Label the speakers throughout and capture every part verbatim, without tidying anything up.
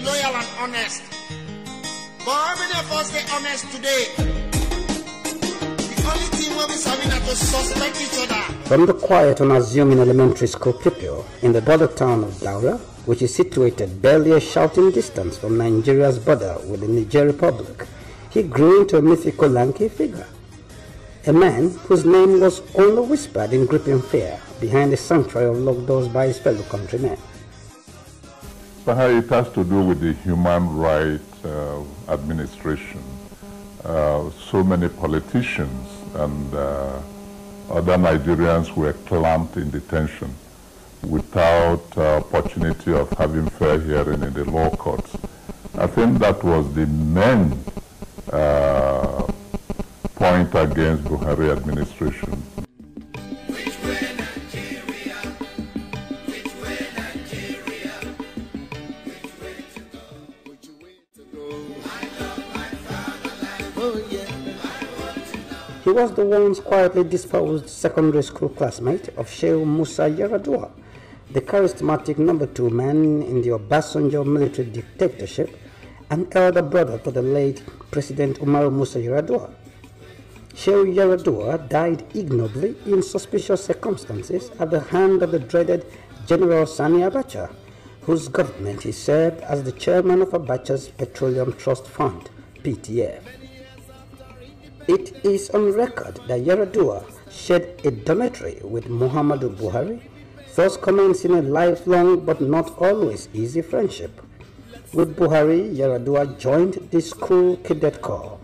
Speaker 1: loyal and honest. But how many of us stay honest today? The only thing we'll be serving is to suspect each other.
Speaker 2: From the quiet, unassuming elementary school pupil in the border town of Daura, which is situated barely a shouting distance from Nigeria's border with the Niger Republic, he grew into a mythical lanky figure. A man whose name was only whispered in gripping fear behind the sanctuary of locked doors by his fellow countrymen.
Speaker 3: Perhaps it has to do with the human rights uh, administration. Uh, so many politicians and uh, other Nigerians were clamped in detention without uh, opportunity of having fair hearing in the law courts. I think that was the main uh, point against Buhari administration.
Speaker 1: Which way Nigeria? Which way Nigeria? Which way to go? Which way to go? I love my fatherland. Oh yeah. I want to know.
Speaker 2: He was the once quietly disposed secondary school classmate of Sheikh Musa Yar'Adua, the charismatic number two man in the Obasanjo military dictatorship, and elder brother to the late President Umaru Musa Yar'Adua. Sheikh Yar'Adua died ignobly in suspicious circumstances at the hand of the dreaded General Sani Abacha, whose government he served as the chairman of Abacha's Petroleum Trust Fund, P T F. It is on record that Yar'Adua shared a dormitory with Muhammadu Buhari, thus commencing a lifelong but not always easy friendship. With Buhari, Yar'Adua joined the school cadet corps.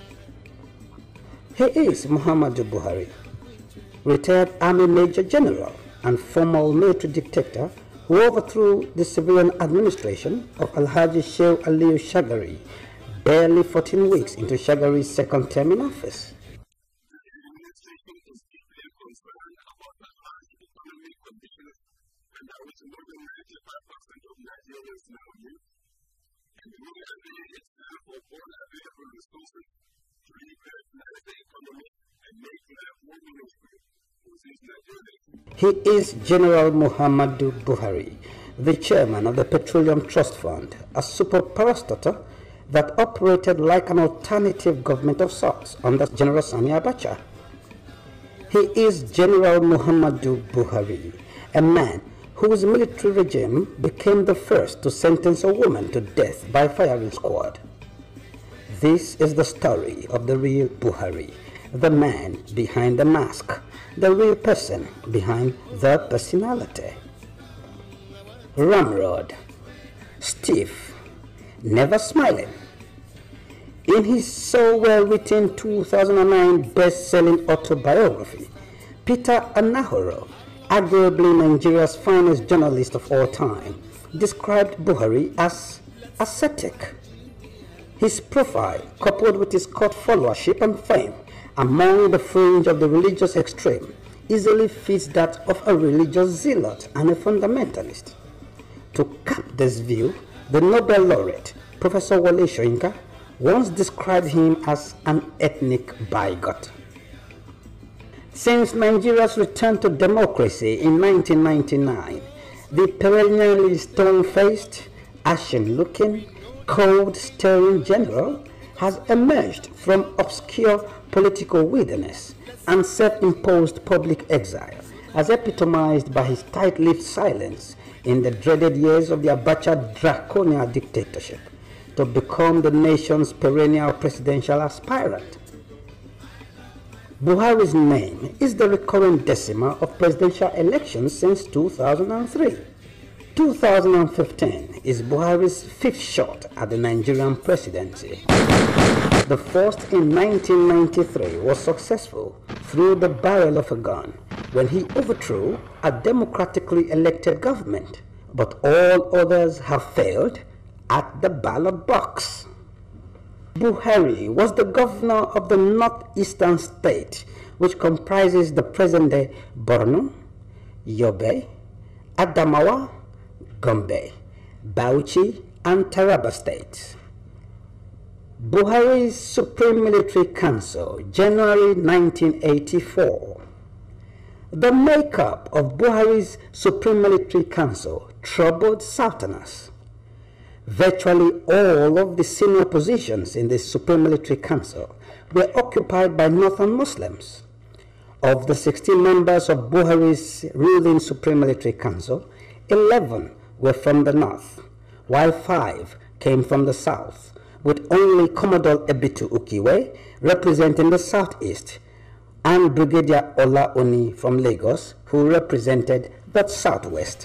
Speaker 2: He is Muhammadu Buhari, retired Army Major General and former military dictator who overthrew the civilian administration of Alhaji Shehu Aliyu Shagari barely fourteen weeks into Shagari's second term in office. He is General Muhammadu Buhari, the chairman of the Petroleum Trust Fund, a super parastatal that operated like an alternative government of sorts under General Sani Abacha. He is General Muhammadu Buhari, a man whose military regime became the first to sentence a woman to death by firing squad. This is the story of the real Buhari, the man behind the mask, the real person behind the personality. Ramrod, stiff, never smiling. In his so well-written two thousand nine best-selling autobiography, Peter Anahoro, arguably Nigeria's finest journalist of all time, described Buhari as ascetic. His profile, coupled with his court followership and fame among the fringe of the religious extreme, easily fits that of a religious zealot and a fundamentalist. To cap this view, the Nobel laureate, Professor Wole Soyinka, once described him as an ethnic bigot. Since Nigeria's return to democracy in nineteen ninety-nine, the perennially stone-faced, ashen-looking, cold-staring general has emerged from obscure political wilderness and self-imposed public exile, as epitomized by his tight-lipped silence in the dreaded years of the Abacha draconian dictatorship, to become the nation's perennial presidential aspirant. Buhari's name is the recurrent decimal of presidential elections since two thousand three. two thousand fifteen is Buhari's fifth shot at the Nigerian presidency. The first in nineteen ninety-three was successful through the barrel of a gun when he overthrew a democratically elected government, but all others have failed at the ballot box. Buhari was the governor of the northeastern state, which comprises the present-day Borno, Yobe, Adamawa, Gombe, Bauchi, and Taraba states. Buhari's Supreme Military Council, January nineteen eighty-four. The makeup of Buhari's Supreme Military Council troubled Southerners. Virtually all of the senior positions in the Supreme Military Council were occupied by Northern Muslims. Of the sixteen members of Buhari's ruling Supreme Military Council, eleven were from the north, while five came from the south, with only Commodore Ebitu Ukiwe representing the southeast and Brigadier Ola Oni from Lagos, who represented the southwest.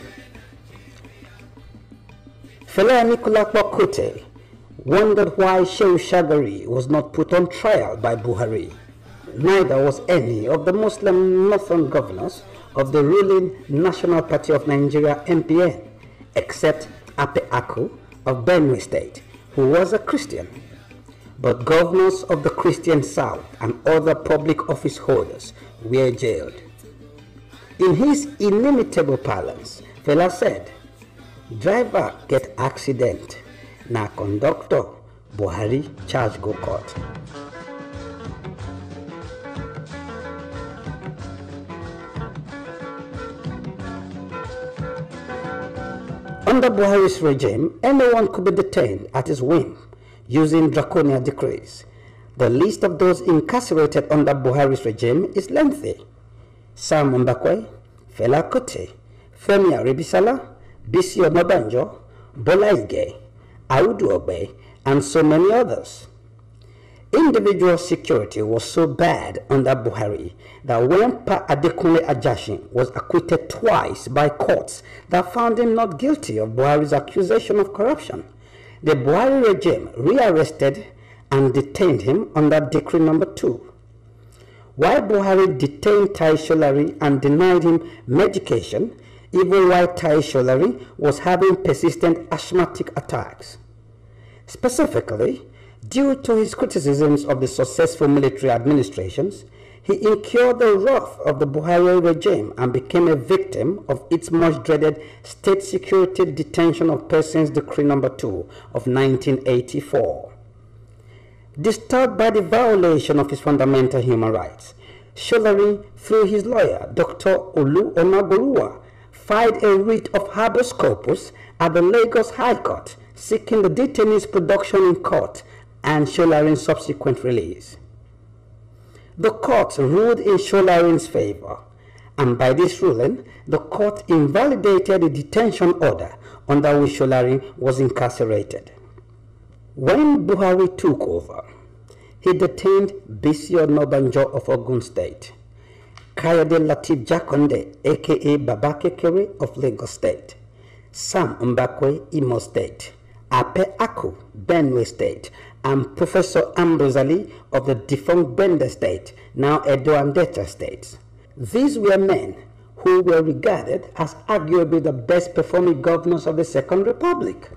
Speaker 2: Fela Anikulapo Kute wondered why Shehu Shagari was not put on trial by Buhari. Neither was any of the Muslim northern governors of the ruling National Party of Nigeria N P N, except Ape Aku of Benue State, who was a Christian. But governors of the Christian South and other public office holders were jailed. In his inimitable parlance, Fela said, "Driver get accident, na conductor Buhari charge go court." Under Buhari's regime, anyone could be detained at his whim using draconian decrees. The list of those incarcerated under Buhari's regime is lengthy. Sam Mbakwe, Fela Kuti, Femi Aribisala, Bisi Onabanjo, Bola Ige, Audu Ogbe, and so many others. Individual security was so bad under Buhari that when Pa Adekunle Ajashin was acquitted twice by courts that found him not guilty of Buhari's accusation of corruption, the Buhari regime rearrested and detained him under Decree number two. While Buhari detained Tai Sholari and denied him medication, even while Tai Sholari was having persistent asthmatic attacks. Specifically, due to his criticisms of the successful military administrations, he incurred the wrath of the Buhari regime and became a victim of its much dreaded State Security Detention of Persons Decree number two of nineteen eighty-four. Disturbed by the violation of his fundamental human rights, Sholari, through his lawyer, Doctor Olu Onagoluwa, filed a writ of habeas corpus at the Lagos High Court, seeking the detainee's production in court and Sholari's subsequent release. The court ruled in Sholari's favor, and by this ruling, the court invalidated the detention order under which Sholari was incarcerated. When Buhari took over, he detained Bisi Onabanjo of Ogun State, Kayode Lateef Jakonde, aka Baba Kekere of Lagos State, Sam Mbakwe, Imo State, Ape Aku, Benue State, and Professor Ambrose Ali of the defunct Bende State, now Edo and Delta States. These were men who were regarded as arguably the best performing governors of the Second Republic.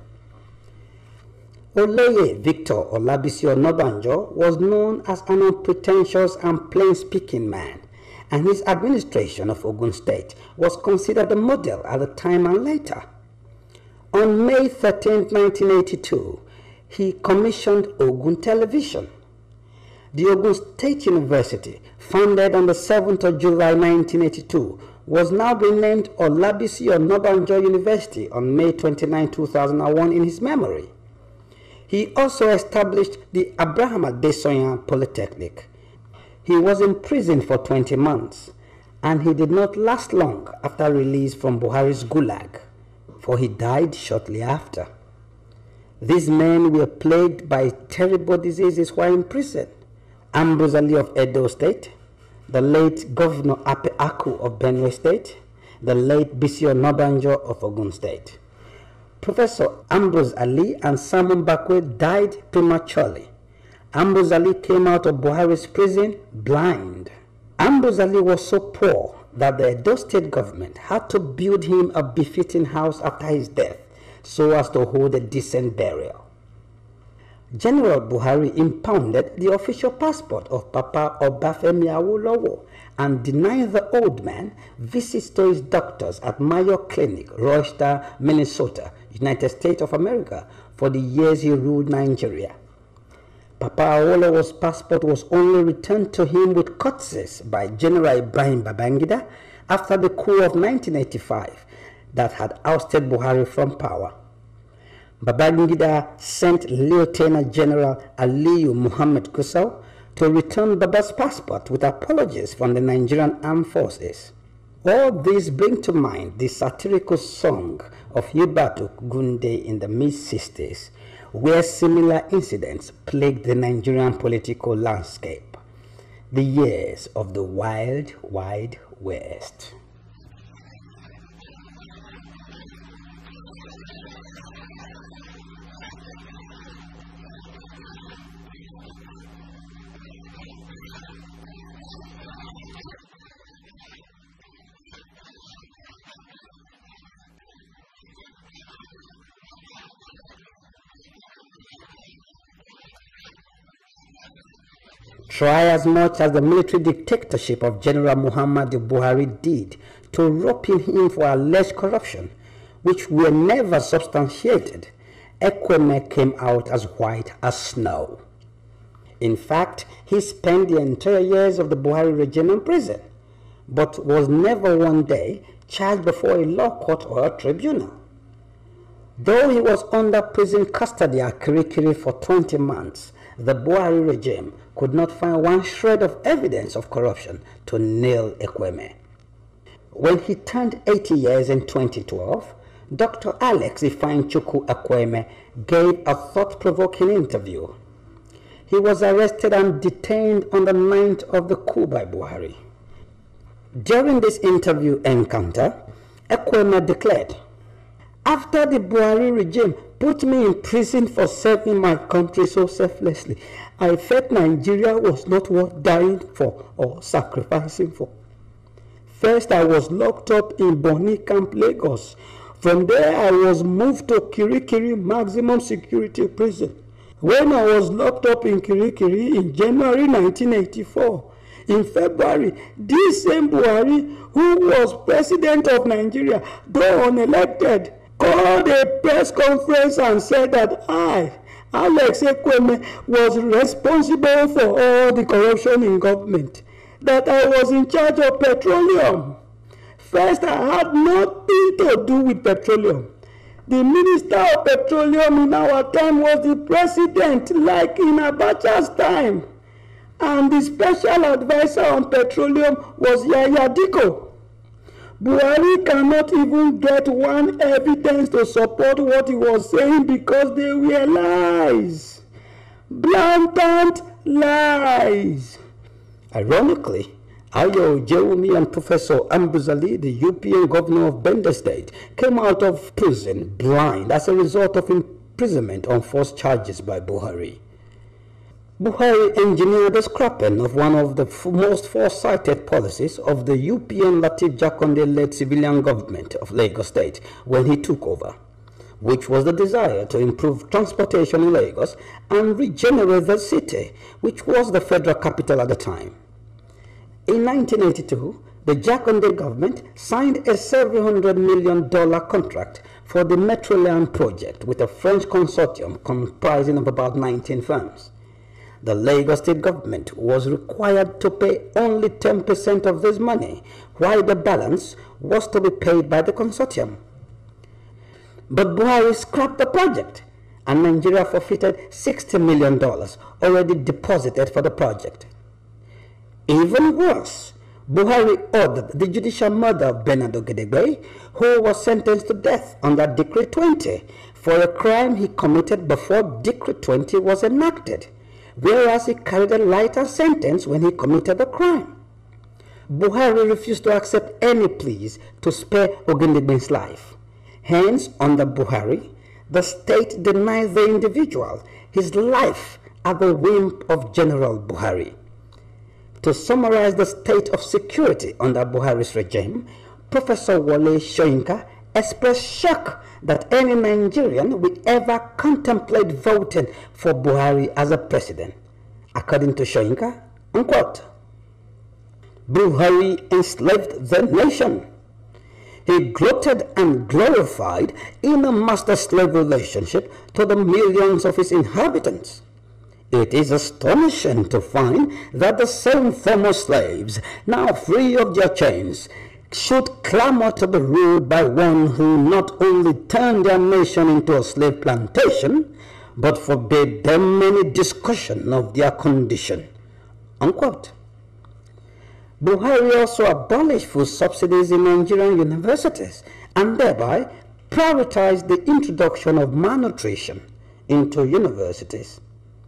Speaker 2: Oleye Victor Olabisi Onabanjo was known as an unpretentious and plain-speaking man, and his administration of Ogun State was considered a model at the time and later. On May thirteenth, nineteen eighty-two, he commissioned Ogun Television. The Ogun State University, founded on the seventh of July nineteen eighty-two, was now renamed Olabisi Onabanjo University on May twenty-ninth, two thousand one in his memory. He also established the Abraham Adesoyan Polytechnic. He was imprisoned for twenty months, and he did not last long after release from Buhari's Gulag, for he died shortly after. These men were plagued by terrible diseases while in prison. Ambrose Ali of Edo State, the late Governor Ape Aku of Benue State, the late Bisi Onabanjo of Ogun State. Professor Ambrose Ali and Sam Mbakwe died prematurely. Ambrose Ali came out of Buhari's prison blind. Ambrose Ali was so poor that the Edo State government had to build him a befitting house after his death, so as to hold a decent burial. General Buhari impounded the official passport of Papa Obafemi Awolowo and denied the old man visits to his doctors at Mayo Clinic, Rochester, Minnesota, United States of America, for the years he ruled Nigeria. Papa Awolowo's passport was only returned to him with courtesies by General Ibrahim Babangida after the coup of nineteen eighty-five that had ousted Buhari from power. Babangida sent Lieutenant General Aliyu Muhammad Gusau to return Baba's passport with apologies from the Nigerian Armed Forces. All these bring to mind the satirical song of Yubatu Gunde in the mid sixties, where similar incidents plagued the Nigerian political landscape. The years of the Wild, Wide West. Try as much as the military dictatorship of General Muhammadu Buhari did to rope in him for alleged corruption, which were never substantiated, Ekweme came out as white as snow. In fact, he spent the entire years of the Buhari regime in prison, but was never one day charged before a law court or a tribunal. Though he was under prison custody at Kirikiri for twenty months, the Buhari regime could not find one shred of evidence of corruption to nail Ekweme. When he turned eighty years in twenty twelve, Doctor Alex Ifeanyichukwu Ekweme gave a thought-provoking interview. He was arrested and detained on the night of the coup by Buhari. During this interview encounter, Ekweme declared, "After the Buhari regime put me in prison for serving my country so selflessly, I felt Nigeria was not worth dying for or sacrificing for. First, I was locked up in Bonny Camp, Lagos. From there, I was moved to Kirikiri Maximum Security Prison. When I was locked up in Kirikiri in January nineteen eighty-four, in February, this same Buhari, who was president of Nigeria, though unelected, called a press conference and said that I, Alex Ekweme, was responsible for all the corruption in government, that I was in charge of petroleum. First, I had nothing to do with petroleum. The Minister of Petroleum in our time was the president, like in Abacha's time. And the special advisor on petroleum was Yaya Diko. Buhari cannot even get one evidence to support what he was saying because they were lies. Blatant lies." Ironically, Ayo Ojewumi and Professor Ambuzali, the U P N governor of Bender State, came out of prison blind as a result of imprisonment on false charges by Buhari. Buhari engineered the scrapping of one of the most foresighted policies of the U P N Lateef Jakonde-led civilian government of Lagos State when he took over, which was the desire to improve transportation in Lagos and regenerate the city, which was the federal capital at the time. In nineteen eighty-two, the Jakonde government signed a seven hundred million dollars contract for the Metroland project with a French consortium comprising of about nineteen firms. The Lagos State government was required to pay only ten percent of this money, while the balance was to be paid by the consortium. But Buhari scrapped the project, and Nigeria forfeited sixty million dollars already deposited for the project. Even worse, Buhari ordered the judicial murder of Bernard Ogedegbe, who was sentenced to death under Decree twenty for a crime he committed before Decree twenty was enacted, whereas he carried a lighter sentence when he committed the crime. Buhari refused to accept any pleas to spare Ogedegbe's life. Hence, under Buhari, the state denied the individual his life at the whim of General Buhari. To summarize the state of security under Buhari's regime, Professor Wole Soyinka expressed shock that any Nigerian would ever contemplate voting for Buhari as a president. According to Soyinka, unquote, "Buhari enslaved the nation. He gloated and glorified in a master-slave relationship to the millions of his inhabitants. It is astonishing to find that the same former slaves, now free of their chains, should clamor to be ruled by one who not only turned their nation into a slave plantation, but forbade them any discussion of their condition. Unquote. Buhari also abolished food subsidies in Nigerian universities and thereby prioritized the introduction of malnutrition into universities.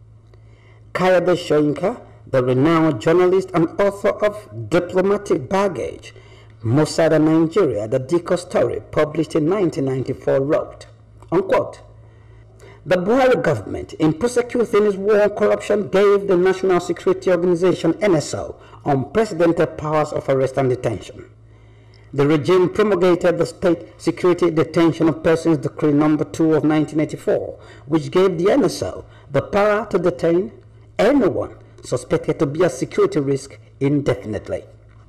Speaker 2: Kayode Soyinka, the renowned journalist and author of Diplomatic Baggage, Mossad and Nigeria, the Diko story, published in nineteen ninety-four, wrote, unquote, "The Buhari government, in prosecuting its war on corruption, gave the National Security Organization, N S O, unprecedented powers of arrest and detention. The regime promulgated the State Security Detention of Persons Decree number two of nineteen eighty-four, which gave the N S O the power to detain anyone suspected to be a security risk indefinitely.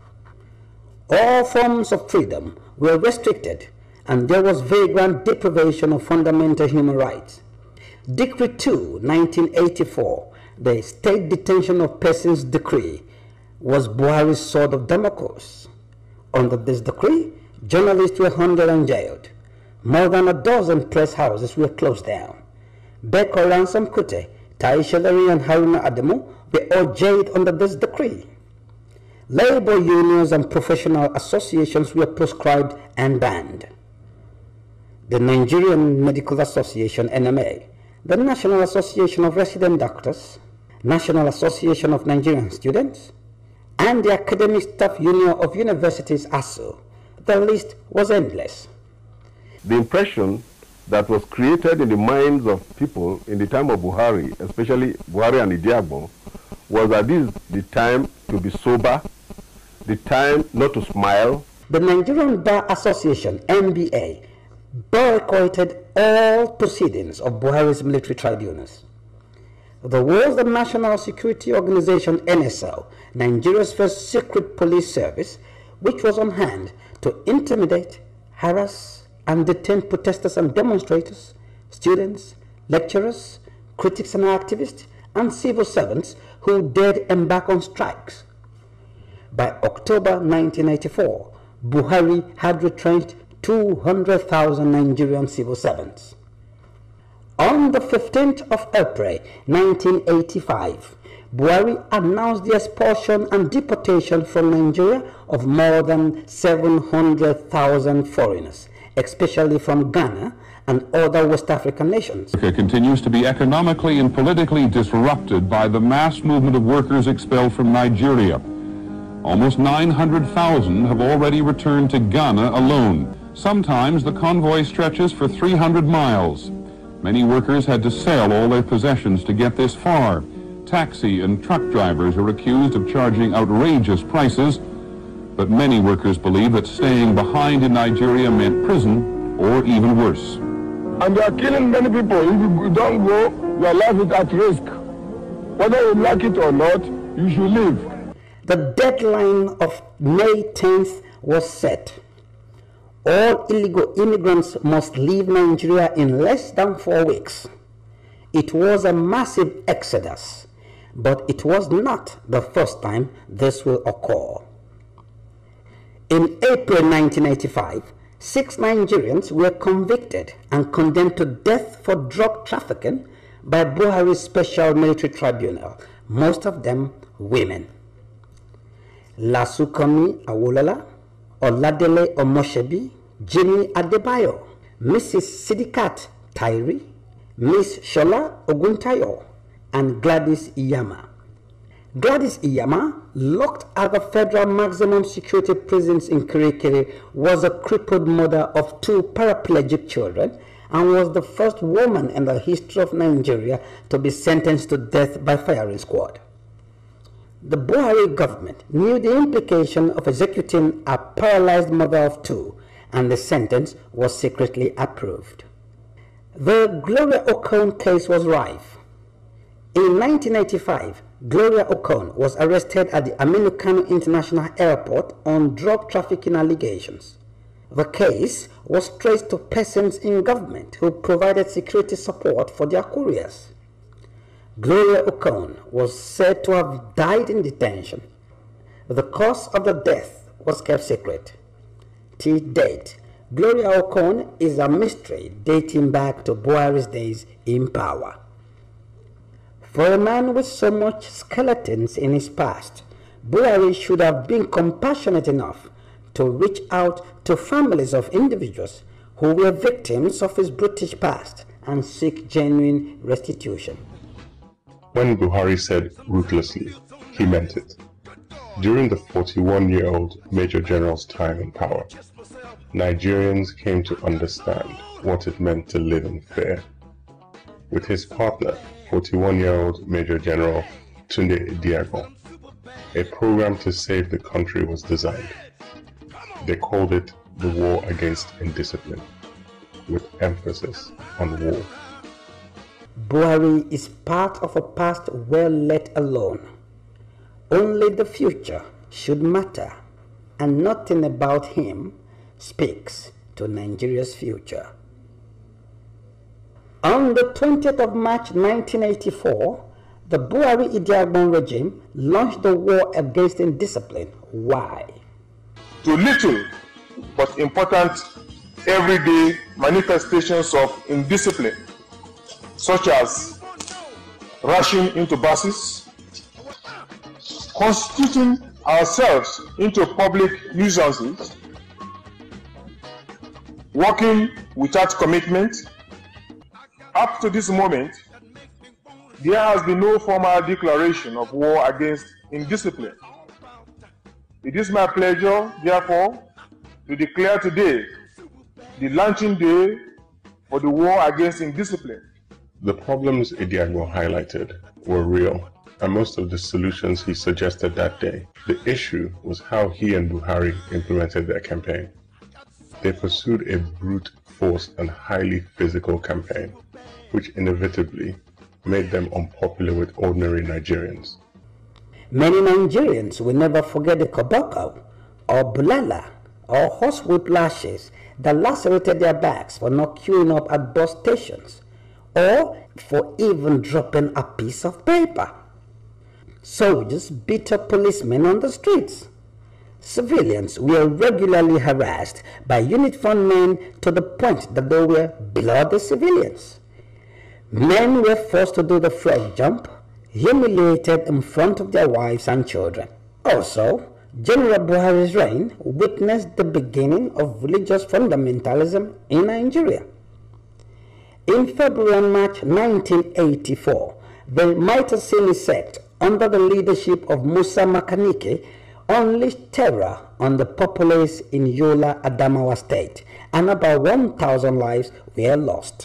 Speaker 2: All forms of freedom were restricted, and there was vagrant deprivation of fundamental human rights. Decree two, nineteen eighty-four, the State Detention of Persons Decree, was Buhari's sword of Damocles. Under this decree, journalists were hunted and jailed. More than a dozen press houses were closed down. Beko Ransom Kute, Taisha Lari, and Haruna Adamu were all jailed under this decree. Labor unions and professional associations were proscribed and banned. The Nigerian Medical Association, N M A, the National Association of Resident Doctors, National Association of Nigerian Students, and the Academic Staff Union of Universities, A S U. The list was endless.
Speaker 4: The impression that was created in the minds of people in the time of Buhari, especially Buhari and Idiagbo, was that this is the time to be sober, the time not to smile.
Speaker 2: The Nigerian Bar Association, N B A, boycotted all proceedings of Buhari's military tribunals. There was the National Security Organization, N S O, Nigeria's first secret police service, which was on hand to intimidate, harass, and detain protesters and demonstrators, students, lecturers, critics and activists, and civil servants who dared embark on strikes. By October nineteen eighty-four, Buhari had retrenched two hundred thousand Nigerian civil servants. On the fifteenth of April nineteen eighty-five, Buhari announced the expulsion and deportation from Nigeria of more than seven hundred thousand foreigners, especially from Ghana and other West African nations.
Speaker 5: Africa continues to be economically and politically disrupted by the mass movement of workers expelled from Nigeria. Almost nine hundred thousand have already returned to Ghana alone. Sometimes the convoy stretches for three hundred miles. Many workers had to sell all their possessions to get this far. Taxi and truck drivers are accused of charging outrageous prices, but many workers believe that staying behind in Nigeria meant prison or even worse.
Speaker 6: And they are killing many people. If you don't go, your life is at risk. Whether you like it or not, you should leave.
Speaker 2: The deadline of May tenth was set. All illegal immigrants must leave Nigeria in less than four weeks. It was a massive exodus, but it was not the first time this will occur. In April nineteen eighty-five, six Nigerians were convicted and condemned to death for drug trafficking by Buhari's Special Military Tribunal, most of them women. Lasukomi Awolola, Oladele Omoshebi, Jimmy Adebayo, Missus Sidikat Tairi, Miss Shola Oguntayo, and Gladys Iyama. Gladys Iyama, locked at the federal maximum security prisons in Kirikiri, was a crippled mother of two paraplegic children and was the first woman in the history of Nigeria to be sentenced to death by firing squad. The Buhari government knew the implication of executing a paralyzed mother of two, and the sentence was secretly approved. The Gloria Okon case was rife. In nineteen eighty-five, Gloria Okon was arrested at the Aminu Kano International Airport on drug trafficking allegations. The case was traced to persons in government who provided security support for their couriers. Gloria Okon was said to have died in detention. The cause of the death was kept secret. till date, Gloria Okon is a mystery dating back to Buhari's days in power. For a man with so much skeletons in his past, Buhari should have been compassionate enough to reach out to families of individuals who were victims of his brutish past and seek genuine restitution.
Speaker 7: When Buhari said ruthlessly, he meant it. During the forty-one-year-old Major General's time in power, Nigerians came to understand what it meant to live in fear. With his partner, forty-one-year-old Major General Tunde Ediagbon, a program to save the country was designed. They called it the War Against Indiscipline, with emphasis on war.
Speaker 2: Buhari is part of a past well let alone. Only the future should matter, and nothing about him speaks to Nigeria's future. On the twentieth of March nineteen eighty-four, the Buhari-Ediagbon regime launched the war against indiscipline. Why?
Speaker 6: To little but important everyday manifestations of indiscipline, such as rushing into buses, constituting ourselves into public nuisances, working without commitment. Up to this moment, there has been no formal declaration of war against indiscipline. It is my pleasure, therefore, to declare today the launching day for the war against indiscipline.
Speaker 7: The problems Ediagbon highlighted were real, and most of the solutions he suggested that day. The issue was how he and Buhari implemented their campaign. They pursued a brute force and highly physical campaign, which inevitably made them unpopular with ordinary Nigerians.
Speaker 2: Many Nigerians will never forget the koboko, or bulala, or horsewhip lashes that lacerated their backs for not queuing up at bus stations, or for even dropping a piece of paper. Soldiers beat up policemen on the streets. Civilians were regularly harassed by uniformed men to the point that they were bloody civilians. Men were forced to do the frog jump, humiliated in front of their wives and children. Also, General Buhari's reign witnessed the beginning of religious fundamentalism in Nigeria. In February and March nineteen eighty-four, the Maitasili sect, under the leadership of Musa Makanike, unleashed terror on the populace in Yola, Adamawa State, and about one thousand lives were lost.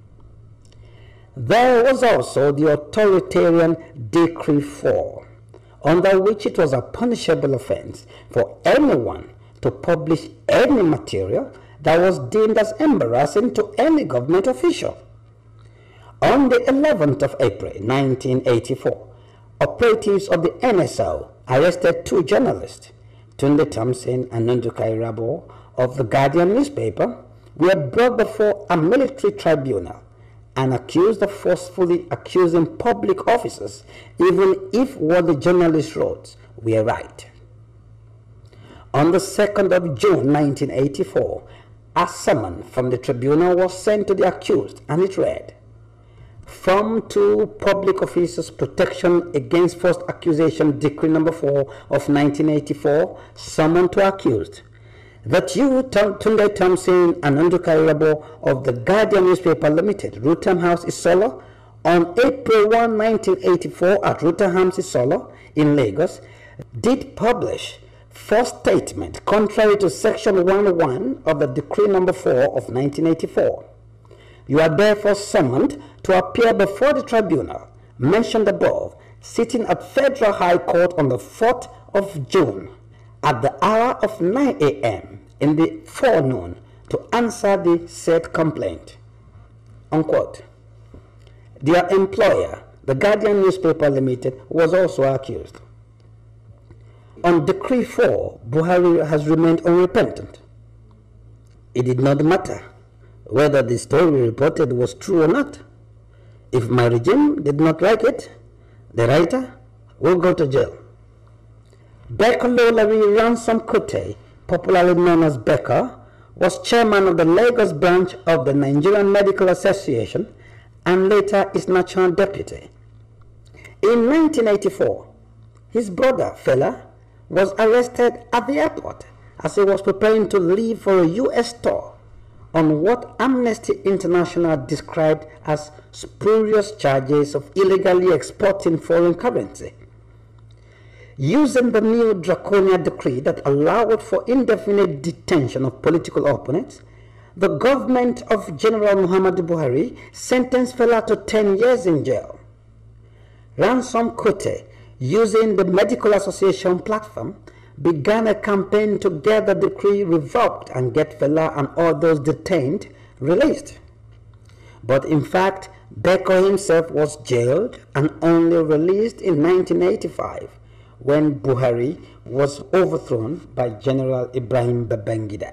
Speaker 2: There was also the authoritarian Decree four, under which it was a punishable offense for anyone to publish any material that was deemed as embarrassing to any government official. On the eleventh of April nineteen eighty-four, operatives of the N S O arrested two journalists, Tunde Thompson and Nduka Irabo of the Guardian newspaper, were brought before a military tribunal and accused of forcefully accusing public officers, even if what the journalists wrote were right. On the second of June nineteen eighty-four, a summons from the tribunal was sent to the accused, and it read, "From to Public Officers Protection Against False Accusation Decree number four of nineteen eighty-four, summon to accused, that you, Tunde Thompson and Nduka Irabo of the Guardian Newspaper Limited, Rutham House, Isolo, on April first, nineteen eighty-four at Rutham House, Isolo, in Lagos, did publish false statement contrary to section one oh one of the Decree number four of nineteen eighty-four. You are therefore summoned to appear before the tribunal mentioned above, sitting at Federal High Court on the fourth of June at the hour of nine A M in the forenoon to answer the said complaint." Unquote. Their employer, the Guardian Newspaper Limited, was also accused. On Decree four, Buhari has remained unrepentant. It did not matter whether the story reported was true or not. If my regime did not like it, the writer will go to jail. Bekolo Larry Ransom Kuti popularly known as Becker, was chairman of the Lagos branch of the Nigerian Medical Association and later its national deputy. In nineteen eighty-four, his brother, Fela, was arrested at the airport as he was preparing to leave for a U S tour on what Amnesty International described as spurious charges of illegally exporting foreign currency. Using the new draconian decree that allowed for indefinite detention of political opponents, the government of General Muhammadu Buhari sentenced Fela to ten years in jail. Ransom Kuti, using the Medical Association platform, began a campaign to get the decree revoked and get Fela and all those detained released. But in fact, Beko himself was jailed and only released in nineteen eighty-five, when Buhari was overthrown by General Ibrahim Babangida.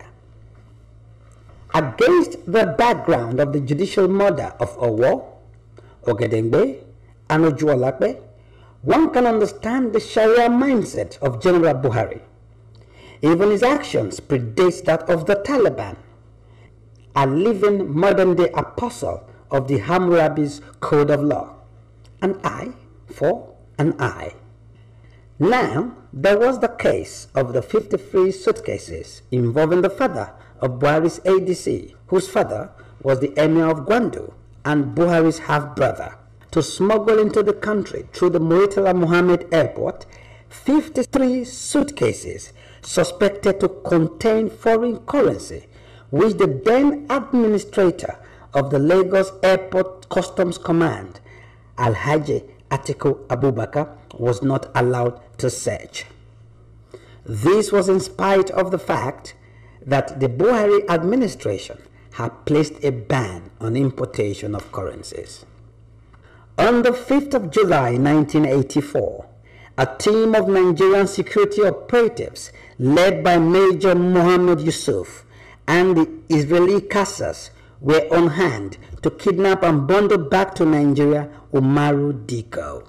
Speaker 2: Against the background of the judicial murder of Owo, Ogedengbe, and Ojuolape, one can understand the Sharia mindset of General Buhari. Even his actions predate that of the Taliban, a living modern-day apostle of the Hammurabi's code of law, an eye for an eye. Now, there was the case of the fifty-three suitcases involving the father of Buhari's A D C, whose father was the Emir of Gwandu and Buhari's half-brother, to smuggle into the country through the Murtala Mohammed Airport fifty-three suitcases suspected to contain foreign currency, which the then administrator of the Lagos Airport Customs Command, Alhaji Atiku Abubakar, was not allowed to search. This was in spite of the fact that the Buhari administration had placed a ban on importation of currencies. On the fifth of July nineteen eighty-four, a team of Nigerian security operatives led by Major Mohammed Yusuf and the Israeli Kassas were on hand to kidnap and bundle back to Nigeria Umaru Dikko.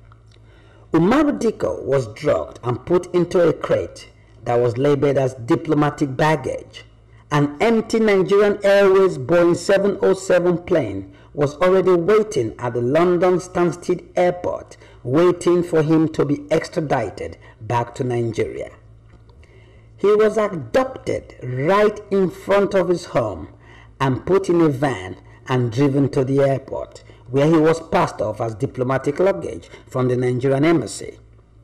Speaker 2: Umaru Dikko was drugged and put into a crate that was labeled as diplomatic baggage. An empty Nigerian Airways Boeing seven oh seven plane was already waiting at the London Stansted Airport, waiting for him to be extradited back to Nigeria. He was abducted right in front of his home and put in a van and driven to the airport, where he was passed off as diplomatic luggage from the Nigerian embassy.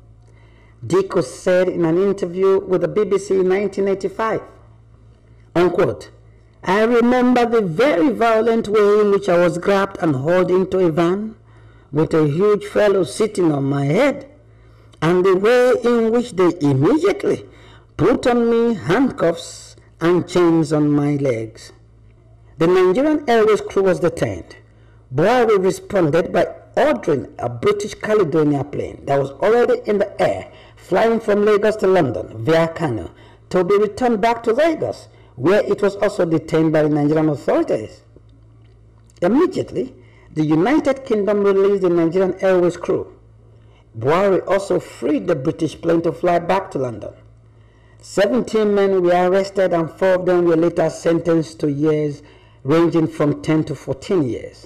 Speaker 2: Dikko said in an interview with the B B C in nineteen eighty-five, unquote, "I remember the very violent way in which I was grabbed and hauled into a van with a huge fellow sitting on my head, and the way in which they immediately put on me handcuffs and chains on my legs." The Nigerian Airways crew was detained. Buhari responded by ordering a British Caledonia plane that was already in the air, flying from Lagos to London via Kano, to be returned back to Lagos, where it was also detained by the Nigerian authorities. Immediately, the United Kingdom released the Nigerian Airways crew. Buhari also freed the British plane to fly back to London. Seventeen men were arrested and four of them were later sentenced to years ranging from ten to fourteen years.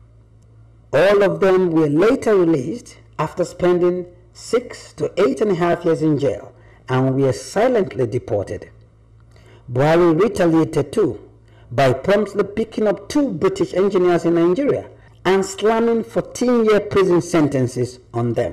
Speaker 2: All of them were later released after spending six to eight and a half years in jail and were silently deported. Buhari retaliated too by promptly picking up two British engineers in Nigeria and slamming fourteen-year prison sentences on them.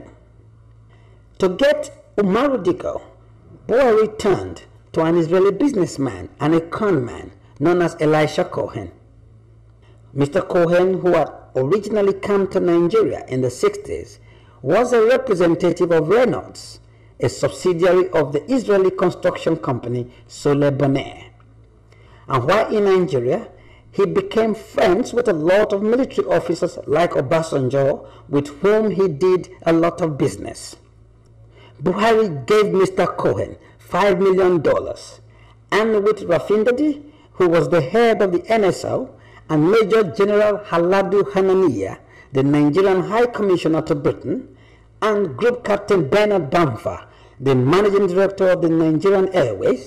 Speaker 2: To get Umaru Dikko, Buhari turned to an Israeli businessman and a conman known as Elisha Cohen. Mister Cohen, who had originally come to Nigeria in the sixties, was a representative of Reynolds, a subsidiary of the Israeli construction company Sole Bonaire. And while in Nigeria, he became friends with a lot of military officers like Obasanjo, with whom he did a lot of business. Buhari gave Mister Cohen five million dollars, and with Rafindadi, who was the head of the N S O, and Major General Haladu Hananiya, the Nigerian High Commissioner to Britain, and Group Captain Bernard Bamfa, the Managing Director of the Nigerian Airways,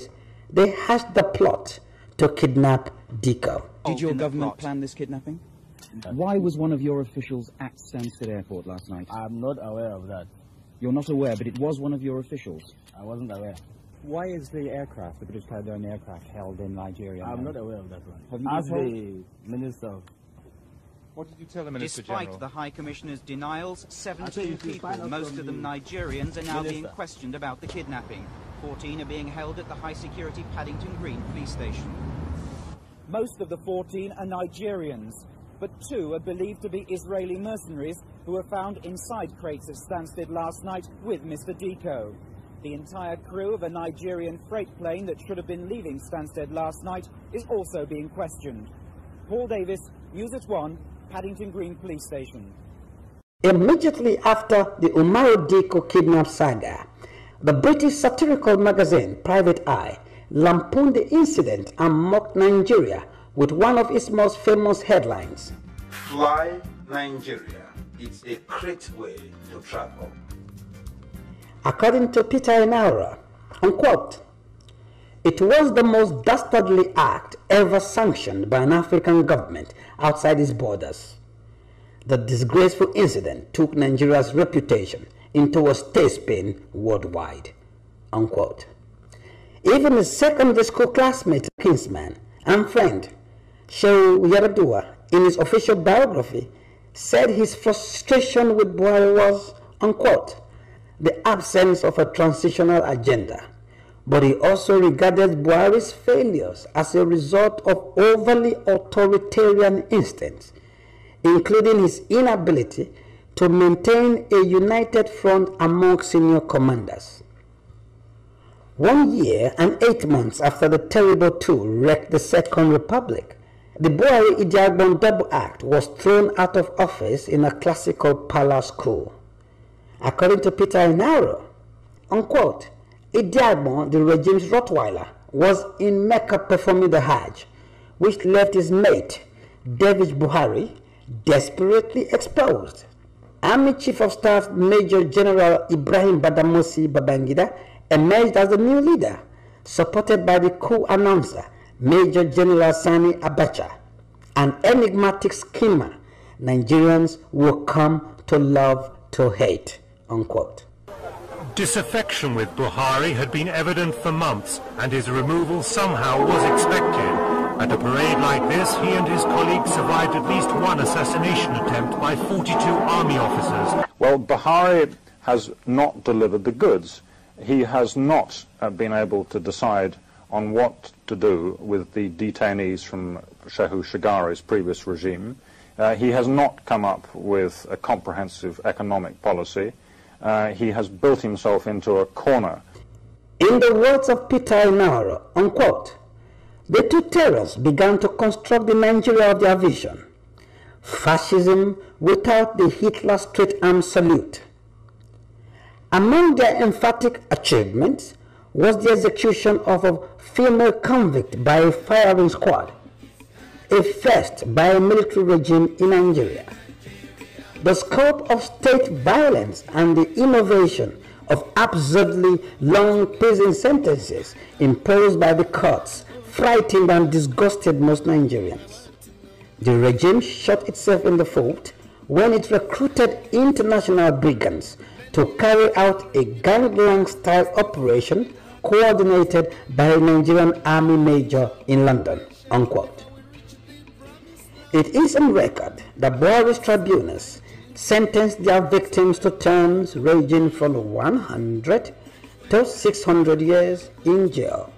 Speaker 2: they hatched the plot to kidnap Diko.
Speaker 8: Did your government plan this kidnapping? Why was one of your officials at Stansted Airport last night?
Speaker 9: I'm not aware of that.
Speaker 8: You're not aware, but it was one of your officials.
Speaker 9: I wasn't aware.
Speaker 8: Why is the aircraft, the British Caledonian aircraft, held in Nigeria?
Speaker 9: I'm
Speaker 8: now?
Speaker 9: not aware of that one.
Speaker 8: Have you
Speaker 9: Ask
Speaker 8: been
Speaker 9: the Minister.
Speaker 10: What did you tell the Minister
Speaker 11: Despite
Speaker 10: General?
Speaker 11: the High Commissioner's denials,
Speaker 9: I
Speaker 11: seventeen
Speaker 9: think you
Speaker 11: people,
Speaker 9: find out
Speaker 11: most
Speaker 9: from
Speaker 11: of them
Speaker 9: the
Speaker 11: Nigerians, are now being
Speaker 9: Minister.
Speaker 11: questioned about the kidnapping. fourteen are being held at the high-security Paddington Green police station.
Speaker 8: Most of the fourteen are Nigerians, but two are believed to be Israeli mercenaries who were found inside crates at Stansted last night with Mister Diko. The entire crew of a Nigerian freight plane that should have been leaving Stansted last night is also being questioned. Paul Davis, News at One, Paddington Green Police Station.
Speaker 2: Immediately after the Umaru Diko kidnap saga, the British satirical magazine Private Eye lampooned the incident and mocked Nigeria with one of its most famous headlines:
Speaker 12: Fly Nigeria, it's a great way to travel.
Speaker 2: According to Peter Enaura, unquote, it was the most dastardly act ever sanctioned by an African government outside its borders. The disgraceful incident took Nigeria's reputation into a tailspin worldwide, unquote. Even his secondary school classmate, kinsman, and friend, Shehu Yaradua, in his official biography, said his frustration with Buhari was, unquote, the absence of a transitional agenda, but he also regarded Buhari's failures as a result of overly authoritarian instincts, including his inability to maintain a united front among senior commanders. One year and eight months after the terrible coup wrecked the Second Republic, the Buhari Idiagbon Double Act was thrown out of office in a classical palace coup. According to Peter Enaura, unquote, Idiagbon, the regime's Rottweiler, was in Mecca performing the Hajj, which left his mate, David Buhari, desperately exposed. Army Chief of Staff Major General Ibrahim Badamasi Babangida emerged as the new leader, supported by the coup announcer, Major General Sani Abacha, an enigmatic schemer Nigerians will come to love to hate, unquote.
Speaker 13: Disaffection with Buhari had been evident for months, and his removal somehow was expected. At a parade like this, he and his colleagues survived at least one assassination attempt by forty-two army officers.
Speaker 14: Well, Buhari has not delivered the goods. He has not uh, been able to decide on what to do with the detainees from Shehu Shagari's previous regime. Uh, he has not come up with a comprehensive economic policy. Uh, he has built himself into a corner.
Speaker 2: In the words of Peter Enaura, unquote, the two terrors began to construct the Nigeria of their vision. Fascism without the Hitler straight-arm salute. Among their emphatic achievements was the execution of a female convict by a firing squad, a first by a military regime in Nigeria. The scope of state violence and the innovation of absurdly long prison sentences imposed by the courts frightened and disgusted most Nigerians. The regime shot itself in the foot when it recruited international brigands to carry out a gangland-style operation coordinated by a Nigerian army major in London, unquote. It is on record that Buhari's tribunals sentenced their victims to terms ranging from one hundred to six hundred years in jail.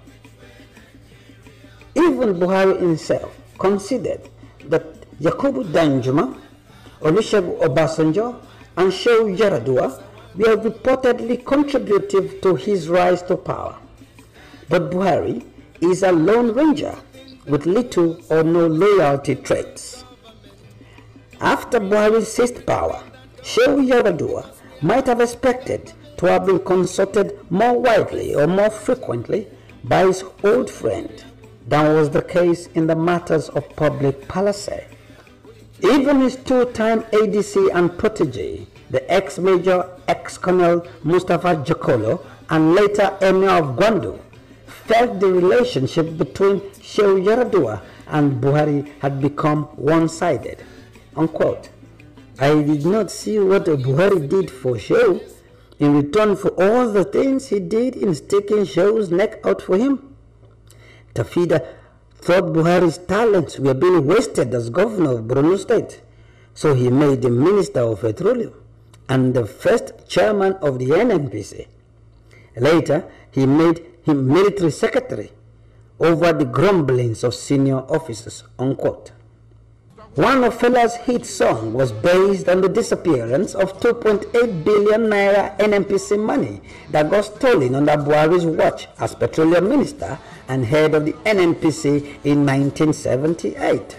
Speaker 2: Even Buhari himself considered that Yakubu Danjuma, Olusegun Obasanjo, and Shehu Yaradua were reportedly contributive to his rise to power. But Buhari is a lone ranger with little or no loyalty traits. After Buhari seized power, Shehu Yaradua might have expected to have been consulted more widely or more frequently by his old friend than was the case in the matters of public policy. Even his two-time A D C and protege, the ex-major, ex-colonel Mustafa Jokolo, and later Emir of Gwandu, felt the relationship between Shehu Yaradua and Buhari had become one-sided. Unquote. I did not see what Buhari did for Shehu in return for all the things he did in sticking Shehu's neck out for him. Tafida thought Buhari's talents were being wasted as governor of Borno State, so he made him Minister of Petroleum and the first chairman of the N N P C. Later, he made him military secretary over the grumblings of senior officers. Unquote. One of Fela's hit songs was based on the disappearance of two point eight billion naira N N P C money that got stolen under Buhari's watch as petroleum minister and head of the N N P C in nineteen seventy-eight.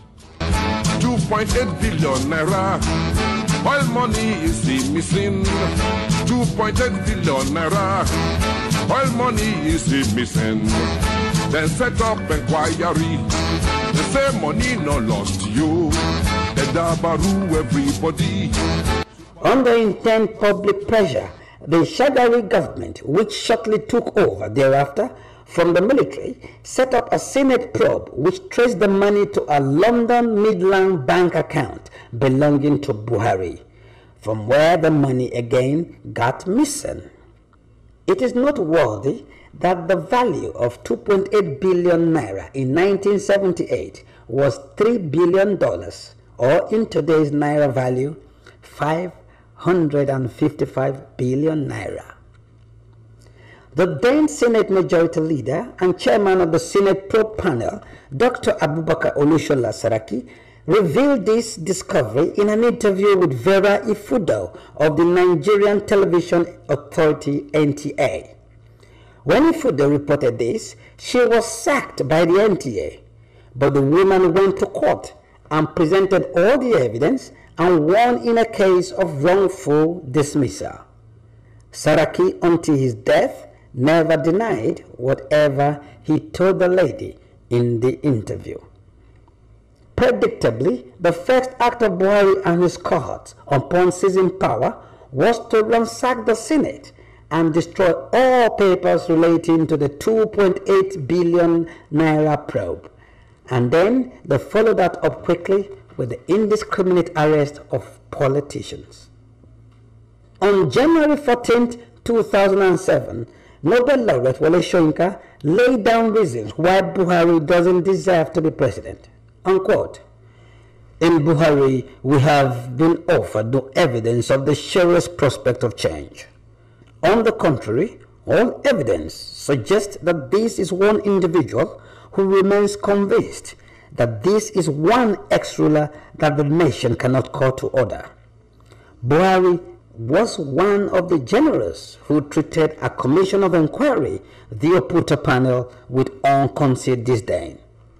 Speaker 15: two point eight billion naira, oil money is still missing. two point eight billion naira, oil money is still missing. Then set up inquiry. They say money no lost you. They dabaru everybody.
Speaker 2: Under intense public pressure, the Shagari government, which shortly took over thereafter from the military, set up a Senate probe which traced the money to a London Midland bank account belonging to Buhari, from where the money again got missing. It is noteworthy that the value of two point eight billion naira in nineteen seventy-eight was three billion dollars, or in today's naira value, five hundred fifty-five billion naira. The then Senate Majority Leader and Chairman of the Senate Probe Panel, Doctor Abubakar Olusola Saraki, revealed this discovery in an interview with Vera Ifudo of the Nigerian Television Authority N T A. When Ifudo reported this, she was sacked by the N T A, but the woman went to court and presented all the evidence and won in a case of wrongful dismissal. Saraki, until his death, never denied whatever he told the lady in the interview. Predictably, the first act of Buhari and his cohorts upon seizing power was to ransack the Senate and destroy all papers relating to the two point eight billion naira probe. And then they followed that up quickly with the indiscriminate arrest of politicians. On January fourteenth, two thousand seven, Nobel laureate Wole Soyinka laid down reasons why Buhari doesn't deserve to be president. Unquote. In Buhari, we have been offered no evidence of the surest prospect of change. On the contrary, all evidence suggests that this is one individual who remains convinced that this is one ex-ruler that the nation cannot call to order. Buhari was one of the generals who treated a commission of inquiry, the Oputa panel, with unconcealed disdain.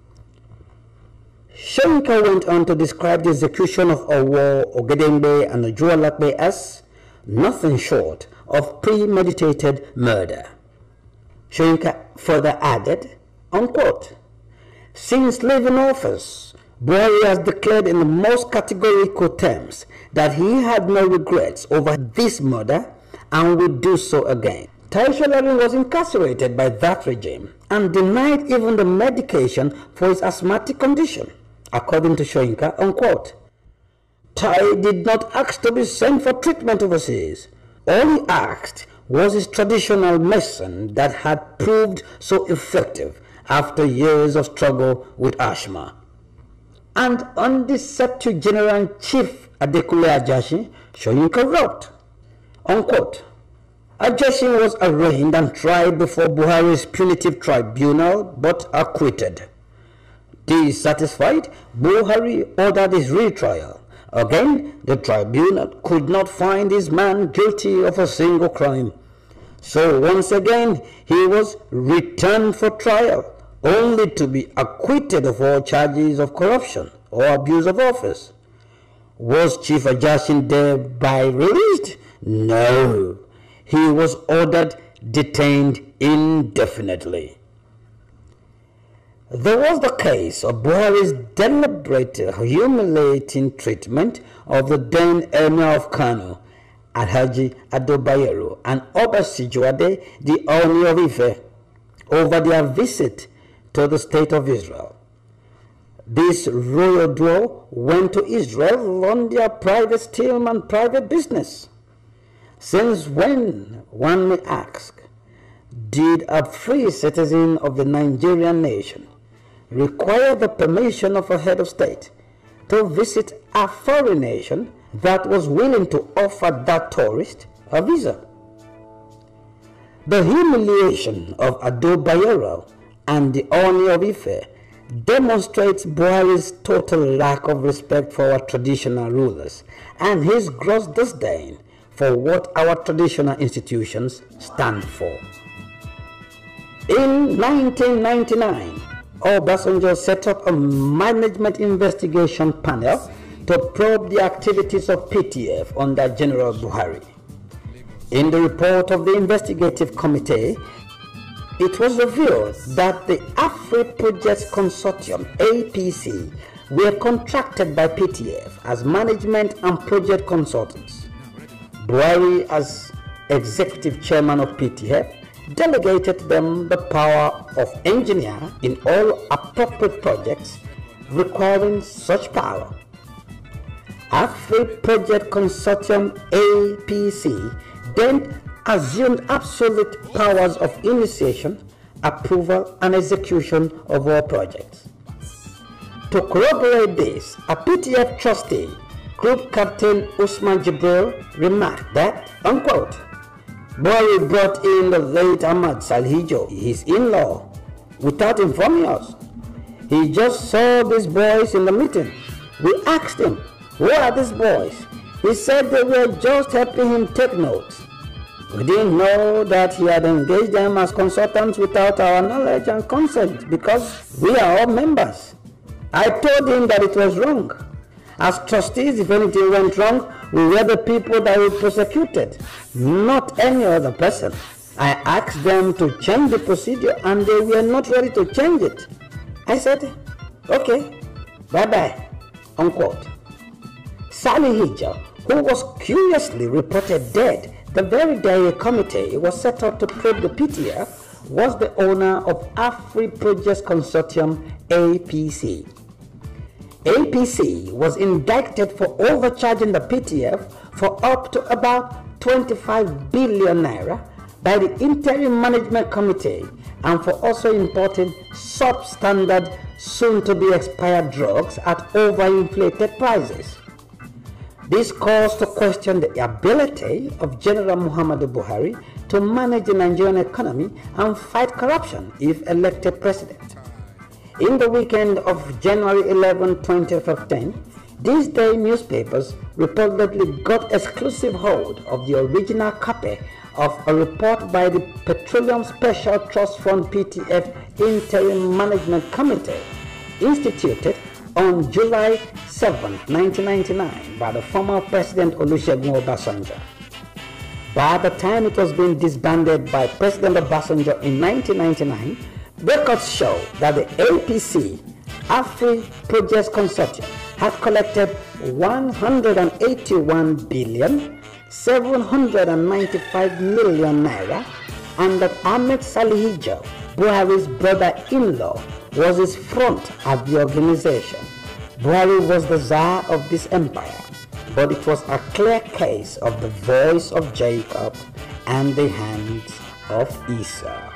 Speaker 2: Soyinka went on to describe the execution of Owo, Ogedengbe, and Ojuolakbe as nothing short of premeditated murder. Soyinka further added, unquote, since leaving office, Buhari has declared in the most categorical terms that he had no regrets over this murder and will do so again. Tai Solarin was incarcerated by that regime and denied even the medication for his asthmatic condition, according to Soyinka, unquote. Tai did not ask to be sent for treatment overseas. All he asked was his traditional medicine that had proved so effective after years of struggle with asthma. And on the Septuagenarian-Chief Adekunle Ajasin, Soyinka wrote, unquote, Ajasin was arraigned and tried before Buhari's punitive tribunal, but acquitted. Dissatisfied, Buhari ordered his retrial. Again, the tribunal could not find this man guilty of a single crime. So once again, he was returned for trial, only to be acquitted of all charges of corruption or abuse of office. Was Chief Ajasin thereby released? No. He was ordered detained indefinitely. There was the case of Buhari's deliberate, humiliating treatment of the then Emir of Kano, Alhaji Ado Bayero, and Oba Sijuade, the Ooni of Ife. over their visit to the State of Israel. This royal duo went to Israel on their private steam and private business. Since when, one may ask, did a free citizen of the Nigerian nation require the permission of a head of state to visit a foreign nation that was willing to offer that tourist a visa? The humiliation of Ado Bayero and the Oni of Ife demonstrates Buhari's total lack of respect for our traditional rulers and his gross disdain for what our traditional institutions stand for. In nineteen ninety-nine, Obasanjo set up a management investigation panel to probe the activities of P T F under General Buhari. In the report of the investigative committee, it was revealed that the Afri Projects Consortium, A P C, were contracted by P T F as management and project consultants. Buhari, as executive chairman of P T F, delegated them the power of engineer in all appropriate projects requiring such power. Afri Project Consortium, A P C, then assumed absolute powers of initiation, approval, and execution of all projects. To corroborate this, a P T F trustee, Group Captain Usman Jibril, remarked that, unquote, Buhari brought in the late Ahmad Salhijo, his in-law, without informing us. He just saw these boys in the meeting. We asked him, who are these boys? He said they were just helping him take notes. We didn't know that he had engaged them as consultants without our knowledge and consent because we are all members. I told him that it was wrong. As trustees, if anything went wrong, we were the people that we prosecuted, not any other person. I asked them to change the procedure and they were not ready to change it. I said, okay, bye-bye, unquote. Salhijo, who was curiously reported dead the very day a committee was set up to probe the P T F, was the owner of Afri Projects Consortium, A P C. A P C was indicted for overcharging the P T F for up to about twenty-five billion naira by the Interim Management Committee and for also importing substandard, soon-to-be expired drugs at overinflated prices. This calls to question the ability of General Muhammadu Buhari to manage the Nigerian economy and fight corruption if elected president. In the weekend of January eleventh, twenty fifteen, these day newspapers reportedly got exclusive hold of the original copy of a report by the Petroleum Special Trust Fund P T F Interim Management Committee, instituted on July seventh, nineteen ninety-nine by the former President Olusegun Obasanjo. By the time it was being disbanded by President Obasanjo in nineteen ninety-nine, records show that the A P C, Afri Projects Consortium, had collected one hundred eighty-one billion seven hundred ninety-five million naira and that Ahmed Salhijo, Buhari's brother-in-law, was his front at the organization. Buhari was the czar of this empire, but it was a clear case of the voice of Jacob and the hands of Esau.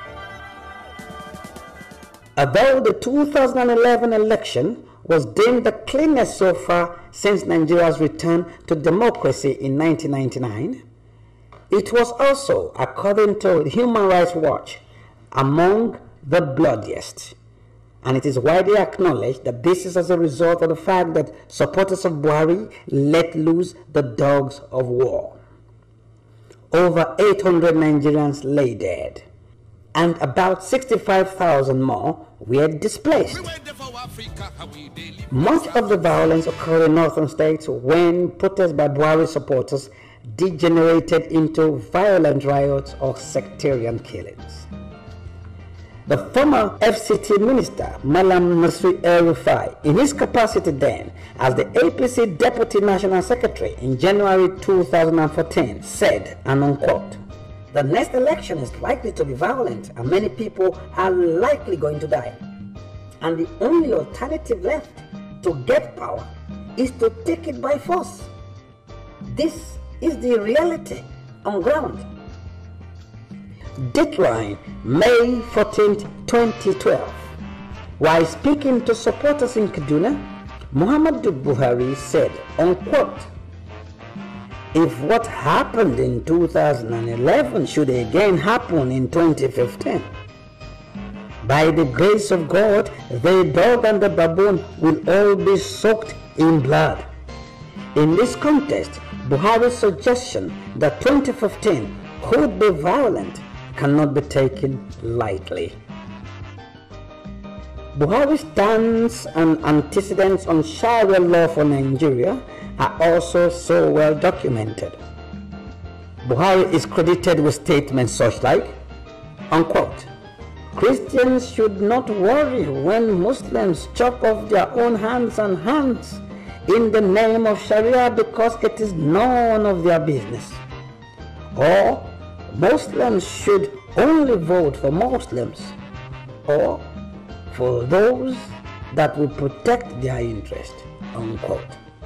Speaker 2: Although the two thousand eleven election was deemed the cleanest so far since Nigeria's return to democracy in nineteen ninety-nine, it was also, according to Human Rights Watch, among the bloodiest. And it is widely acknowledged that this is as a result of the fact that supporters of Buhari let loose the dogs of war. Over eight hundred Nigerians lay dead, and about sixty-five thousand more were displaced. Much of the violence occurred in northern states when protests by Buhari supporters degenerated into violent riots or sectarian killings. The former F C T minister, Malam Nasri El-Rufai, in his capacity then as the A P C Deputy National Secretary in January two thousand fourteen, said, and unquote, the next election is likely to be violent and many people are likely going to die. And the only alternative left to get power is to take it by force. This is the reality on ground. Deadline, May fourteenth, twenty twelve. While speaking to supporters in Kaduna, Muhammadu Buhari said, unquote, "If what happened in two thousand eleven should again happen in twenty fifteen, by the grace of God, the dog and the baboon will all be soaked in blood." In this context, Buhari's suggestion that twenty fifteen could be violent cannot be taken lightly. Buhari's stance and antecedents on Sharia law for Nigeria are also so well documented. Buhari is credited with statements such like, unquote, "Christians should not worry when Muslims chop off their own hands and hands in the name of Sharia because it is none of their business." Or, "Muslims should only vote for Muslims," or "for those that will protect their interest," unquote.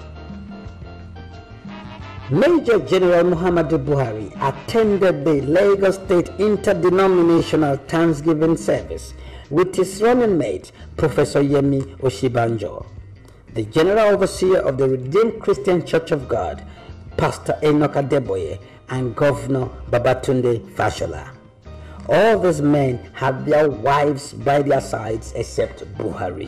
Speaker 2: Major General Muhammadu Buhari attended the Lagos State Interdenominational Thanksgiving service with his running mate, Professor Yemi Oshibanjo, the General Overseer of the Redeemed Christian Church of God, Pastor Enoch Adeboye, and Governor Babatunde Fashola. All these men had their wives by their sides except Buhari.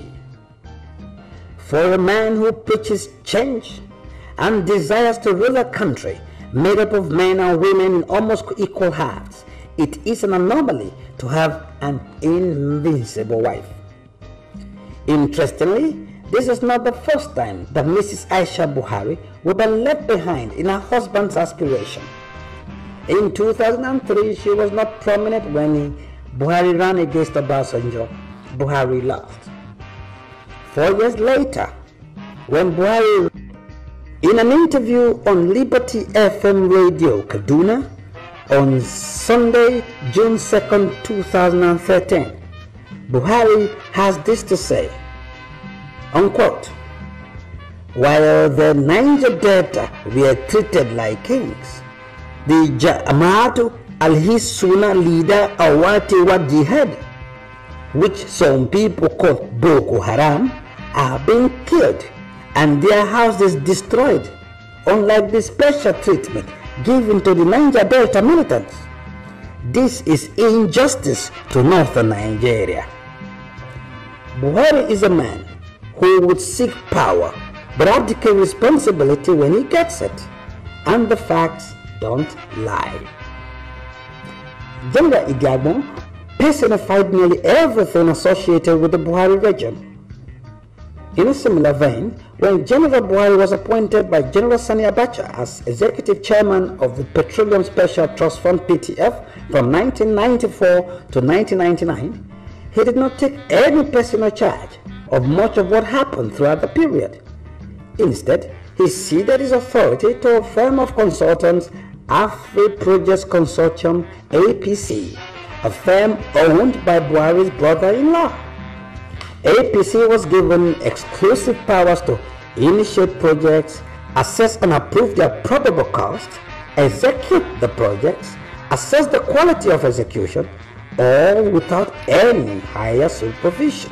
Speaker 2: For a man who preaches change and desires to rule a country made up of men and women in almost equal halves, it is an anomaly to have an invincible wife. Interestingly, this is not the first time that Missus Aisha Buhari will be left behind in her husband's aspiration. In two thousand three, she was not prominent when Buhari ran against Obasanjo. Buhari lost. Four years later, when Buhari, in an interview on Liberty F M Radio Kaduna on Sunday, June second, two thousand thirteen, Buhari has this to say, unquote, "While the Niger Delta were treated like kings, the Jama'atu al-Hissuna leader Awati wa Jihad, which some people call Boko Haram, are being killed and their houses destroyed, unlike the special treatment given to the Niger Delta militants. This is injustice to northern Nigeria." Buhari is a man who would seek power but abdicate responsibility when he gets it, and the facts don't lie. General Igabon personified nearly everything associated with the Buhari regime. In a similar vein, when General Buhari was appointed by General Sani Abacha as executive chairman of the Petroleum Special Trust Fund P T F from nineteen ninety-four to nineteen ninety-nine, he did not take any personal charge of much of what happened throughout the period. Instead, he ceded his authority to a firm of consultants, Afri Projects Consortium, A P C, a firm owned by Buhari's brother-in-law. A P C was given exclusive powers to initiate projects, assess and approve their probable cost, execute the projects, assess the quality of execution, all without any higher supervision.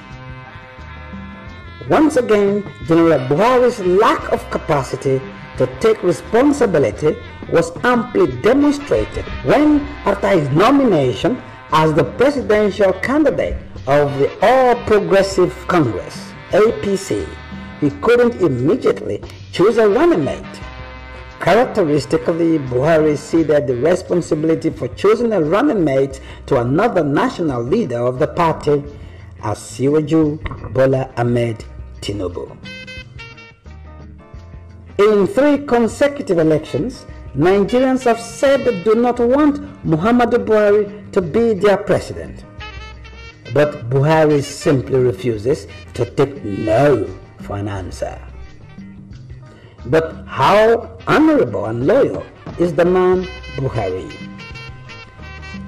Speaker 2: Once again, General Buhari's lack of capacity to take responsibility was amply demonstrated when, after his nomination as the presidential candidate of the All Progressive Congress, A P C, he couldn't immediately choose a running mate. Characteristically, Buhari ceded the responsibility for choosing a running mate to another national leader of the party, Asiwaju Bola Ahmed Tinubu. In three consecutive elections, Nigerians have said they do not want Muhammadu Buhari to be their president. But Buhari simply refuses to take no for an answer. But how honorable and loyal is the man Buhari?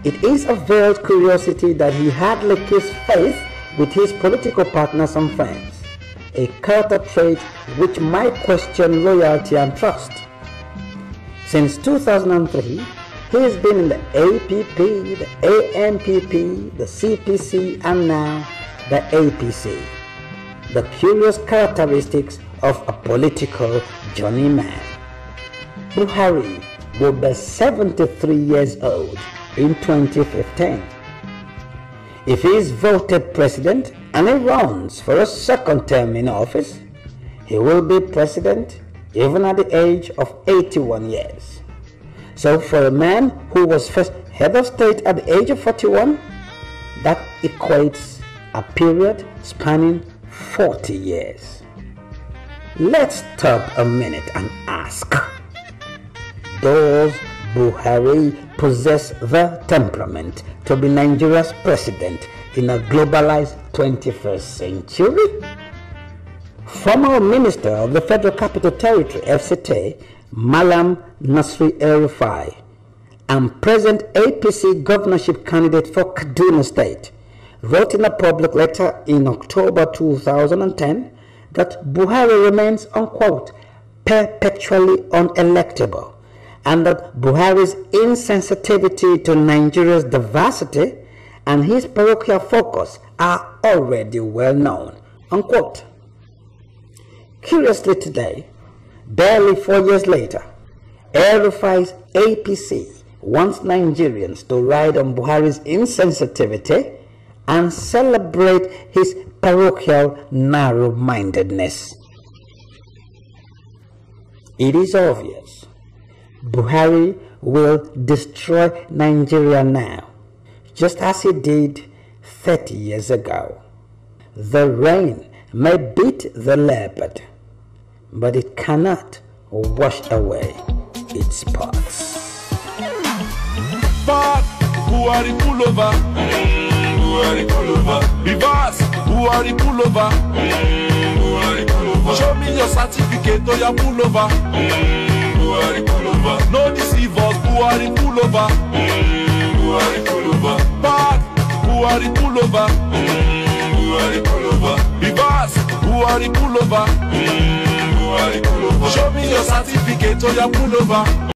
Speaker 2: It is a veiled curiosity that he hardly keeps faith with his political partners and friends, a character trait which might question loyalty and trust. Since two thousand three, he has been in the A P P, the A N P P, the C P C, and now the A P C. The curious characteristics of a political journeyman. Buhari will be seventy-three years old in twenty fifteen. If he is voted president and he runs for a second term in office, he will be president even at the age of eighty-one years. So for a man who was first head of state at the age of forty-one, that equates a period spanning forty years. Let's stop a minute and ask, does Buhari possess the temperament to be Nigeria's president in a globalized twenty-first century? Former Minister of the Federal Capital Territory, F C T, Malam Nasri El-Rufai, and present A P C governorship candidate for Kaduna State, wrote in a public letter in October two thousand ten that Buhari remains, unquote, perpetually unelectable, and that Buhari's insensitivity to Nigeria's diversity and his parochial focus are already well known, unquote. Curiously today, barely four years later, El-Rufai's A P C wants Nigerians to ride on Buhari's insensitivity and celebrate his parochial narrow-mindedness. It is obvious Buhari will destroy Nigeria now, just as he did thirty years ago. The rain may beat the leopard, but it cannot wash away its spots.
Speaker 16: But Buhari pull over, Buhari pull over. Reverse, Buhari pull over, Buhari pull over. Show me your certificate, oh yeah, pull over, Buhari pull over. No deceive us, Buhari pull over, Buhari pull over. But Buhari pull over, Buhari pull over. Reverse, Buhari pull over, Buhari pull over. Show me your certificate, oh yeah, pull over.